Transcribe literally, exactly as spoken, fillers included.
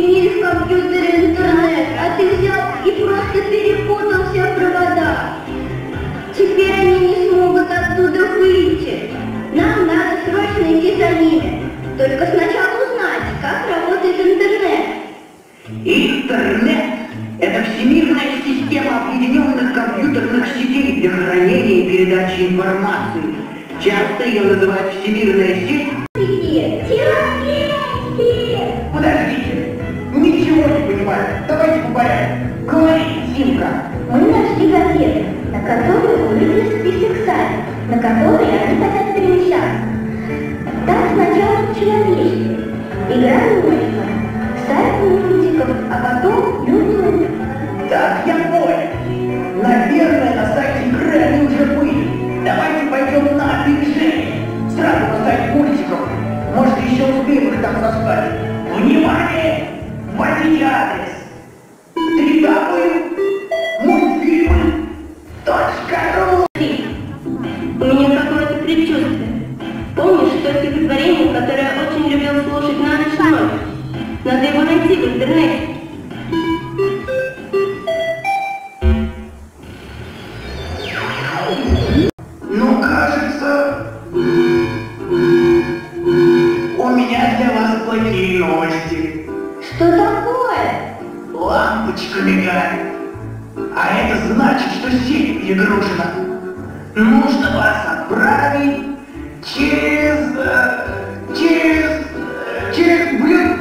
починили в компьютере интернет, а ты взял и просто перепутал все провода. Теперь они не смогут оттуда выйти. Нам надо срочно идти за ними. Только сначала узнать, как работает интернет. Интернет – это всемирная система объединенных компьютерных сетей для хранения и передачи информации. Часто ее называют всемирная сеть. Подождите, ничего не понимаю. Давайте по порядку. Говори, Симка. Мы нашли газету, на которой увидели список сайтов, на которые они хотят перемещаться. Там сначала человечки, игра мультиков, сайт мультиков, а потом YouTube. Так, я понял. Наверное, на сайте игры они уже были. Давайте пойдем на опережение. Сразу на сайт мультиков. Может, еще успеем их там создать. Внимание! Вводите адрес. три дабл ю мультфильмы точка ру. У меня какое-то предчувствие. Помнишь то стихотворение, которое я очень любил слушать на ночь ночь? Надо его найти в интернете. Ну, кажется, у меня для вас плохие новости. Что такое? Лампочка мигает. А это значит, что сеть перегружена. Нужно вас отправить через... э, через... э, через Bluetooth.